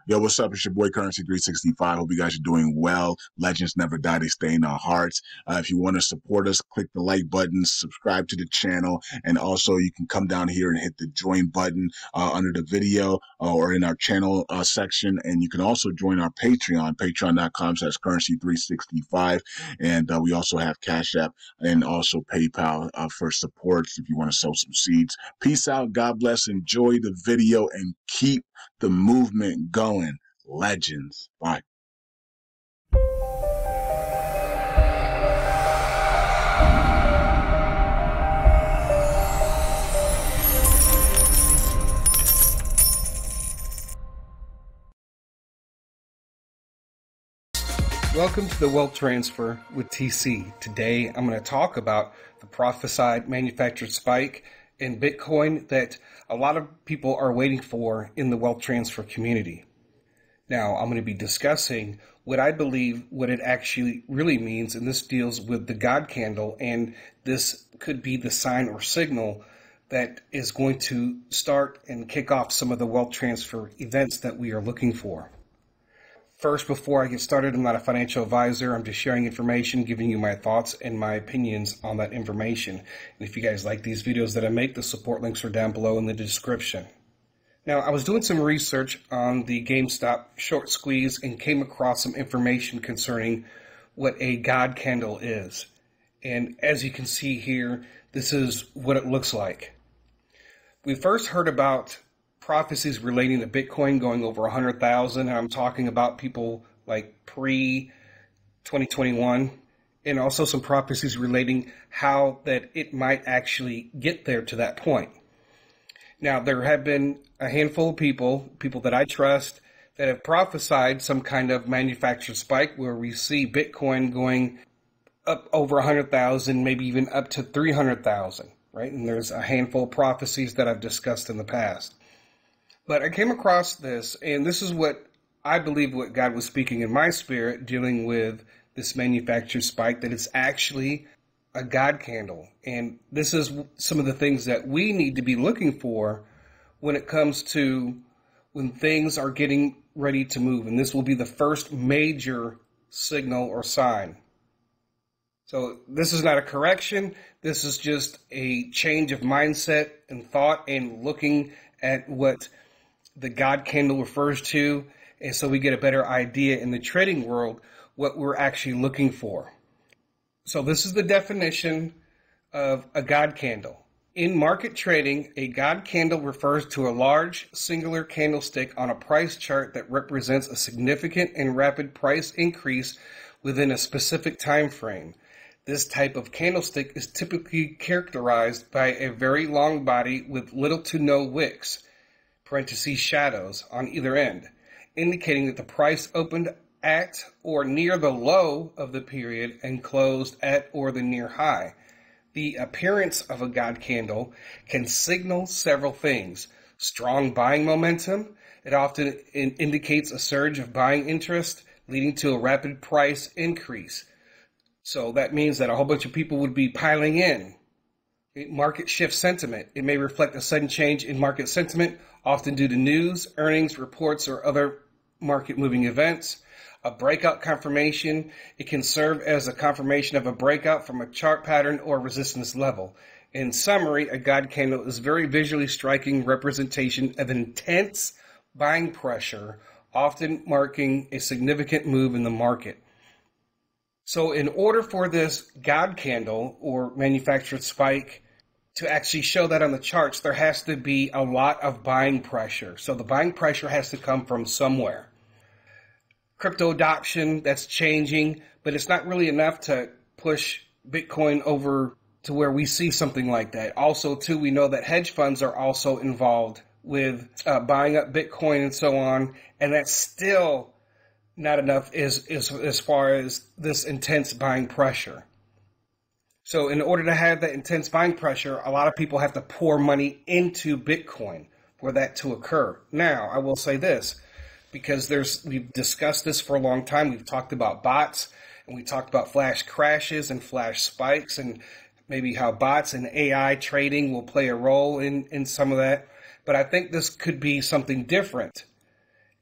Yo, what's up? It's your boy Currency 365. Hope you guys are doing well. Legends never die, they stay in our hearts. If you want to support us, click the like button, subscribe to the channel, and also you can come down here and hit the join button under the video or in our channel section. And you can also join our Patreon, patreon.com/currency365. And we also have Cash App and also PayPal for supports if you want to sow some seeds. Peace out. God bless. Enjoy the video and keep the movement going. Legends. Bye. Welcome to the Wealth Transfer with TC. Today I'm going to talk about the prophesied manufactured spike in Bitcoin that a lot of people are waiting for in the wealth transfer community. Now I'm going to be discussing what I believe what it actually really means, and this deals with the God candle, and this could be the sign or signal that is going to start and kick off some of the wealth transfer events that we are looking for. First, before I get started, I'm not a financial advisor. I'm just sharing information, giving you my thoughts and my opinions on that information. And if you guys like these videos that I make, the support links are down below in the description. Now, I was doing some research on the GameStop short squeeze and came across some information concerning what a God candle is. And as you can see here, this is what it looks like. We first heard about prophecies relating to Bitcoin going over 100,000. I'm talking about people like pre-2021, and also some prophecies relating how that it might actually get there to that point. Now, there have been a handful of people that I trust, that have prophesied some kind of manufactured spike where we see Bitcoin going up over 100,000, maybe even up to 300,000, right? And there's a handful of prophecies that I've discussed in the past. But I came across this, and this is what I believe what God was speaking in my spirit dealing with this manufactured spike, that it's actually a God candle. And this is some of the things that we need to be looking for when it comes to when things are getting ready to move. And this will be the first major signal or sign. So this is not a correction. This is just a change of mindset and thought and looking at what the God candle refers to, and so we get a better idea in the trading world what we're actually looking for. So this is the definition of a God candle. In market trading, a God candle refers to a large singular candlestick on a price chart that represents a significant and rapid price increase within a specific time frame. This type of candlestick is typically characterized by a very long body with little to no wicks, parentheses shadows, on either end, indicating that the price opened at or near the low of the period and closed at or the near high. The appearance of a God candle can signal several things. Strong buying momentum. It often indicates a surge of buying interest leading to a rapid price increase. So that means that a whole bunch of people would be piling in. Market shift sentiment. It may reflect a sudden change in market sentiment, often due to news, earnings, reports, or other market moving events. A breakout confirmation. It can serve as a confirmation of a breakout from a chart pattern or resistance level. In summary, a God candle is a very visually striking representation of intense buying pressure, often marking a significant move in the market. So in order for this God candle or manufactured spike to actually show that on the charts, there has to be a lot of buying pressure. So the buying pressure has to come from somewhere. Crypto adoption, that's changing, but it's not really enough to push Bitcoin over to where we see something like that. Also, too, we know that hedge funds are also involved with buying up Bitcoin and so on, and that's still not enough as far as this intense buying pressure. So in order to have that intense buying pressure, a lot of people have to pour money into Bitcoin for that to occur. Now, I will say this, because we've discussed this for a long time. We've talked about bots, and we talked about flash crashes and flash spikes, and maybe how bots and AI trading will play a role in some of that. But I think this could be something different.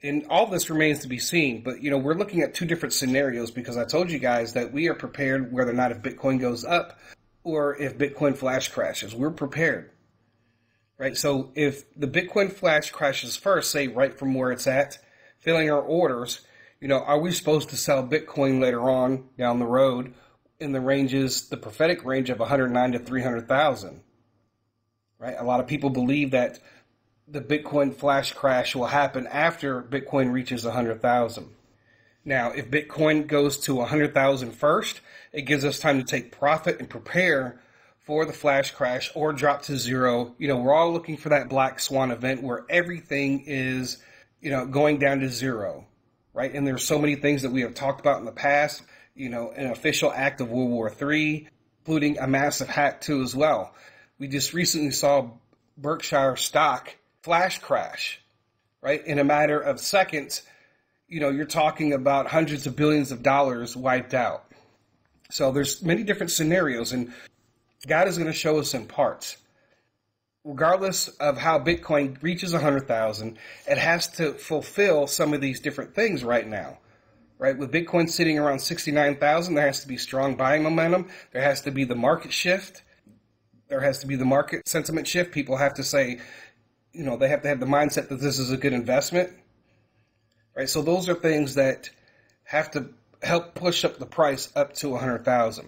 And all this remains to be seen. But, we're looking at two different scenarios because I told you guys that we are prepared whether or not if Bitcoin goes up or if Bitcoin flash crashes. We're prepared. Right? So if the Bitcoin flash crashes first, say right from where it's at, filling our orders, are we supposed to sell Bitcoin later on down the road in the prophetic range of 109 to 300,000? Right? A lot of people believe that the Bitcoin flash crash will happen after Bitcoin reaches 100,000. Now, if Bitcoin goes to 100,000 first, it gives us time to take profit and prepare for the flash crash or drop to zero. We're all looking for that black swan event where everything is, going down to zero, right? And there's so many things that we have talked about in the past, an official act of World War III, including a massive hack too as well. We just recently saw Berkshire stock flash crash, right? In a matter of seconds, you're talking about hundreds of billions of dollars wiped out. So there's many different scenarios, and God is going to show us in parts. Regardless of how Bitcoin reaches 100,000, it has to fulfill some of these different things right now. Right? With Bitcoin sitting around 69,000, there has to be strong buying momentum. There has to be the market shift. There has to be the market sentiment shift. People have to say, they have to have the mindset that this is a good investment. Right? So those are things that have to help push up the price up to 100,000.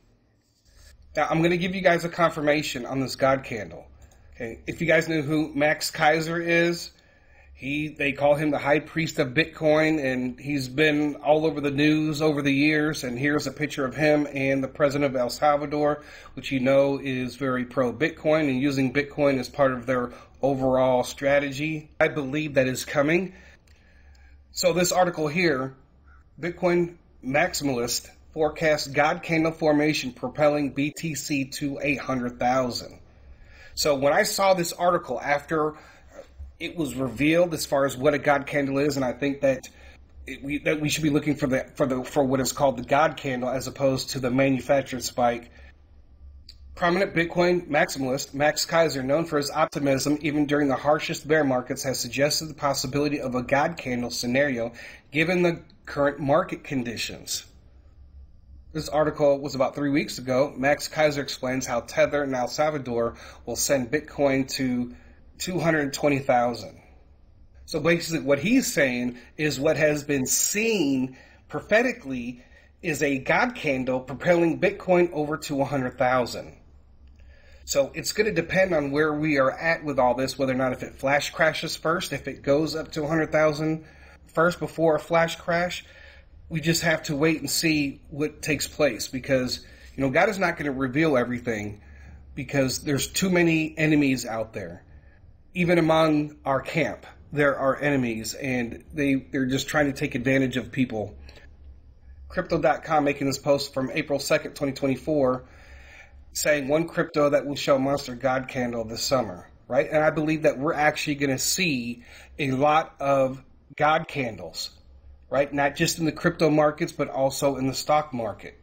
Now, I'm going to give you guys a confirmation on this God candle. Okay, if you guys know who Max Keiser is, they call him the high priest of Bitcoin, and he's been all over the news over the years. And here's a picture of him and the president of El Salvador, which is very pro-Bitcoin and using Bitcoin as part of their overall strategy. I believe that is coming. So this article here, Bitcoin Maximalist forecasts God candle formation propelling BTC to 800,000. So when I saw this article after it was revealed as far as what a God candle is, and I think that we should be looking for what is called the God candle as opposed to the manufactured spike. Prominent Bitcoin maximalist Max Keiser, known for his optimism even during the harshest bear markets, has suggested the possibility of a God candle scenario given the current market conditions. This article was about 3 weeks ago. Max Keiser explains how Tether in El Salvador will send Bitcoin to 220,000. So basically what he's saying is what has been seen prophetically is a God candle propelling Bitcoin over to 100,000. So it's going to depend on where we are at with all this, whether or not if it flash crashes first, if it goes up to 100,000 first before a flash crash. We just have to wait and see what takes place because, God is not going to reveal everything because there's too many enemies out there. Even among our camp, there are enemies and they're just trying to take advantage of people. Crypto.com making this post from April 2nd, 2024, saying one crypto that will show monster God candle this summer, right? And I believe that we're actually going to see a lot of God candles. Right? Not just in the crypto markets, but also in the stock market.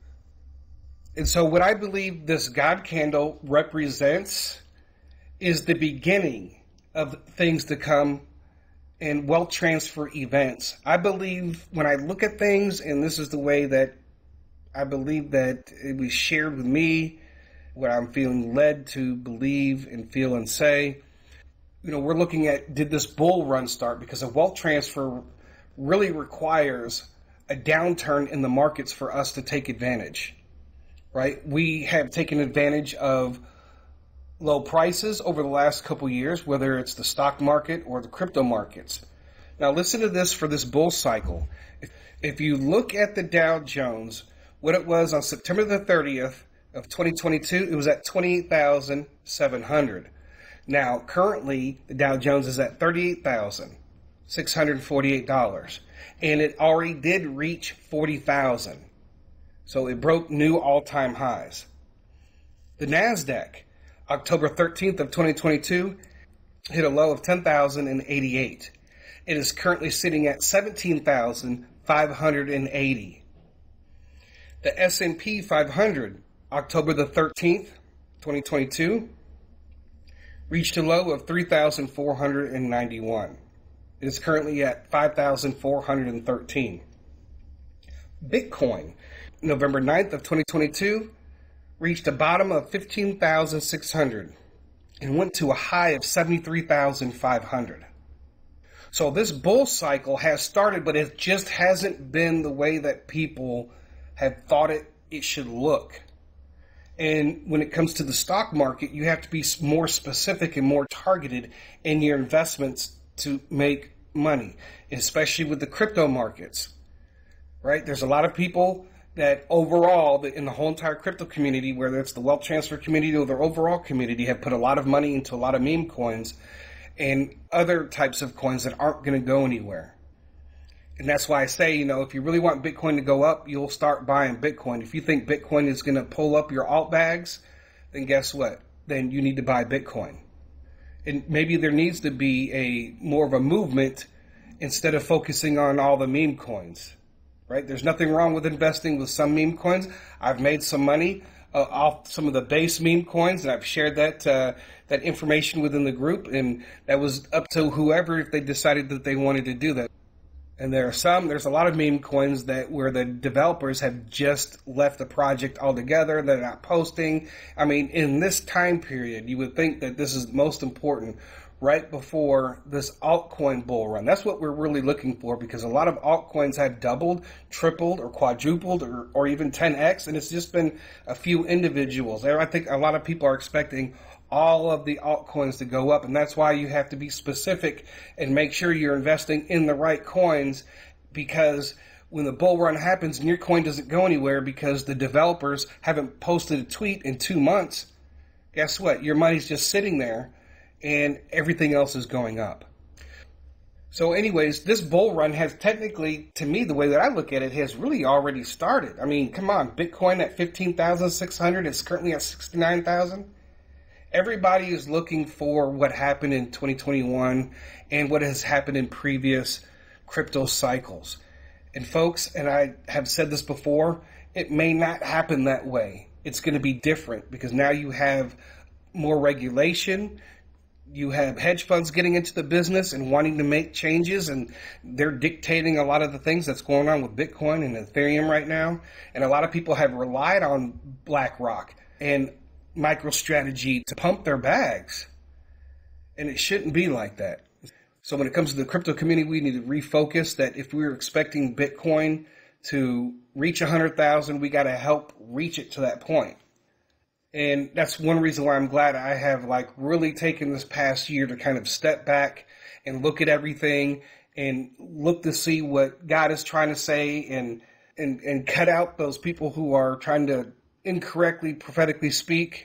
And so what I believe this God candle represents is the beginning of things to come and wealth transfer events. I believe when I look at things, and this is the way that I believe that it was shared with me, what I'm feeling led to believe and feel and say, we're looking at, did this bull run start? Because a wealth transfer really requires a downturn in the markets for us to take advantage, right? We have taken advantage of low prices over the last couple years, whether it's the stock market or the crypto markets. Now listen to this for this bull cycle. If you look at the Dow Jones, what it was on September the 30th of 2022, it was at 28,700. Now currently the Dow Jones is at 38,648, and it already did reach 40,000. So it broke new all-time highs. The NASDAQ, October 13th of 2022, hit a low of 10,088. It is currently sitting at 17,580. The S&P 500, October the 13th, 2022, reached a low of 3,491. It is currently at 5,413. Bitcoin, November 9th of 2022, reached a bottom of 15,600 and went to a high of 73,500. So this bull cycle has started, but it just hasn't been the way that people have thought it should look. And when it comes to the stock market, you have to be more specific and more targeted in your investments to make money, especially with the crypto markets, right? There's a lot of people that overall, in the whole entire crypto community, whether it's the wealth transfer community or the overall community, have put a lot of money into a lot of meme coins and other types of coins that aren't going to go anywhere. And that's why I say, if you really want Bitcoin to go up, you'll start buying Bitcoin. If you think Bitcoin is going to pull up your alt bags, then guess what? Then you need to buy Bitcoin. And maybe there needs to be more of a movement instead of focusing on all the meme coins, right? There's nothing wrong with investing with some meme coins. I've made some money off some of the base meme coins, and I've shared that information within the group, and that was up to whoever if they decided that they wanted to do that. And there's a lot of meme coins where the developers have just left the project altogether. They're not posting. I mean, in this time period, you would think that this is most important right before this altcoin bull run. That's what we're really looking for, because a lot of altcoins have doubled, tripled, or quadrupled, or even 10x, and it's just been a few individuals. I think a lot of people are expecting all of the altcoins to go up, and that's why you have to be specific and make sure you're investing in the right coins, because when the bull run happens and your coin doesn't go anywhere because the developers haven't posted a tweet in 2 months, guess what? Your money's just sitting there and everything else is going up. So anyways, this bull run has technically, to me, the way that I look at it, has really already started. I mean, come on, Bitcoin at 15,600, it's currently at 69,000. Everybody is looking for what happened in 2021 and what has happened in previous crypto cycles. And folks, and I have said this before, it may not happen that way. It's going to be different because now you have more regulation. You have hedge funds getting into the business and wanting to make changes, and they're dictating a lot of the things that's going on with Bitcoin and Ethereum right now. And a lot of people have relied on BlackRock and MicroStrategy to pump their bags, and it shouldn't be like that. So when it comes to the crypto community, we need to refocus that if we're expecting Bitcoin to reach 100,000, we got to help reach it to that point. And that's one reason why I'm glad I have really taken this past year to kind of step back and look at everything and look to see what God is trying to say and cut out those people who are trying to incorrectly prophetically speak.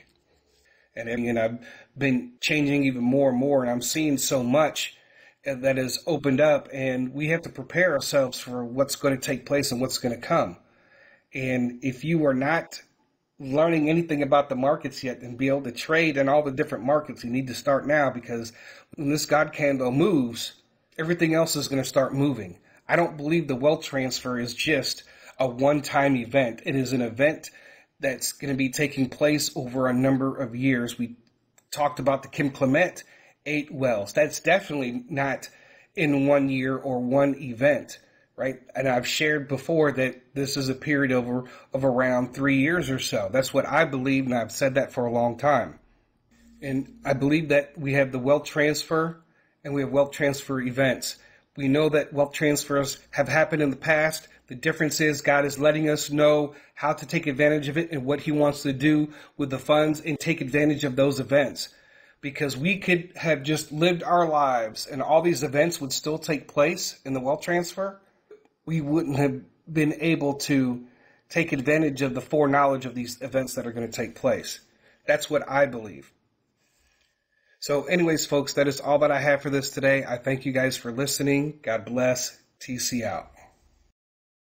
And I've been changing even more and more, and I'm seeing so much that has opened up, and we have to prepare ourselves for what's going to take place and what's going to come. And if you are not learning anything about the markets yet and be able to trade in all the different markets, you need to start now, because when this God candle moves, everything else is going to start moving. I don't believe the wealth transfer is just a one-time event. It is an event that's going to be taking place over a number of years. We talked about the Kim Clement 8 wells. That's definitely not in 1 year or one event, right? And I've shared before that this is a period of around 3 years or so. That's what I believe, and I've said that for a long time. And I believe that we have the wealth transfer and we have wealth transfer events. We know that wealth transfers have happened in the past. The difference is God is letting us know how to take advantage of it and what he wants to do with the funds and take advantage of those events. Because we could have just lived our lives and all these events would still take place in the wealth transfer. We wouldn't have been able to take advantage of the foreknowledge of these events that are going to take place. That's what I believe. So anyways, folks, that is all that I have for this today. I thank you guys for listening. God bless. TC out.